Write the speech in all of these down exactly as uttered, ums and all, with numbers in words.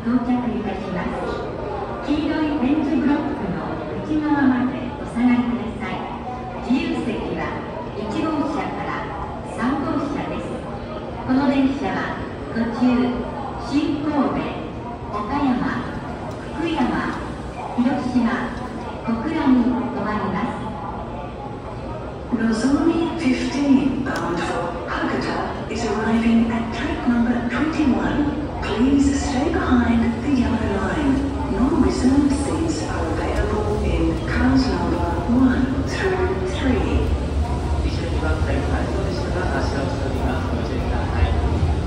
到着いたします。黄色い点字ブロックの内側までお下がりください。自由席はいち号車からさん号車です。この電車は途中、新神戸、岡山、福山、広島、小倉に停まります。 Nozomi fifteen bound for Hakata is arriving at track number twenty-one. Please stay behind the yellow line. Non-reserved seats are available in cars number one through three. 一緒に番台回送列車が発車をしております。ご注意ください。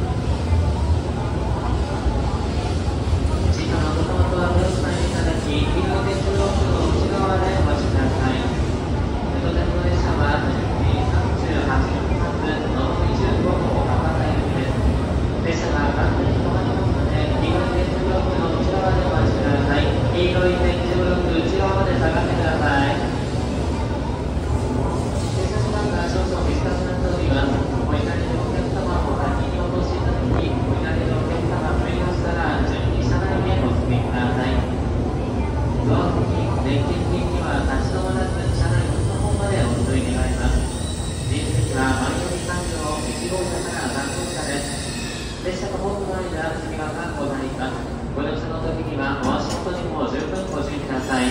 地下のもともとは目をつないでいただき、黄色い電柱ロックの内側でお待ちください。到着の列車はじゅうじさんじゅうはちふん発のぞみじゅうご号博多行きです。列車は完全に止まりますので、黄色い電柱ブロックの内側でお待ちください。黄色い電柱ブロック内側まで下がってください。停車時間が少々短くなっております。お怒りのお客様を先にお越しいただき、お怒りのお客様増えましたら順に車内へお進みください。ドア付近、電気付近には立ち止まらず車内の方までお進み願います。自由席は前寄りさん両いち号車からさん号車です。列車とホームの間、隙間がございます。ご乗車の時にはお足元にも十分ご注意ください。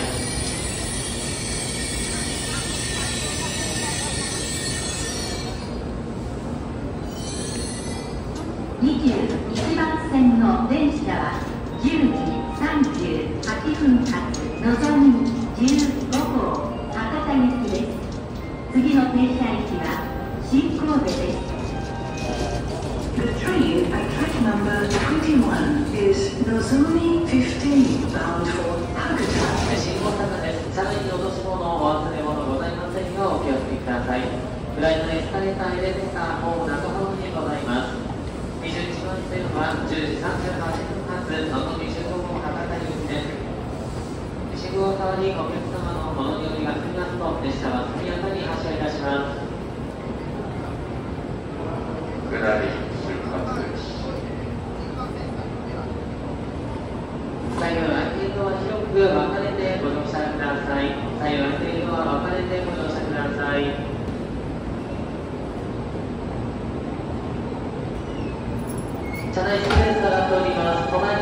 にじゅういちばん線の電車はじゅうじさんじゅうはちふん発のぞみじゅうご号博多行きです。次の停車駅は新神戸です。 The train at track number twenty-one is Nozomi fifteen bound for Hakata. 新大阪です。車内に落とし物、お忘れ物ございませんようお気をつけください。フライトのエスカレーター、エレベーター、ホーム中ホームにございます。にじゅういちばん線はじゅうじさんじゅうはちふん発のぞみじゅうご号博多行きです。信号を変わりお客様の物によりが済みますと、列車は速やかに発車いたします。 下り出発です。 左右空いているドア広く分かれてご乗車ください。左右空いているドア分かれてご乗車ください。車内スペースが上がっております。隣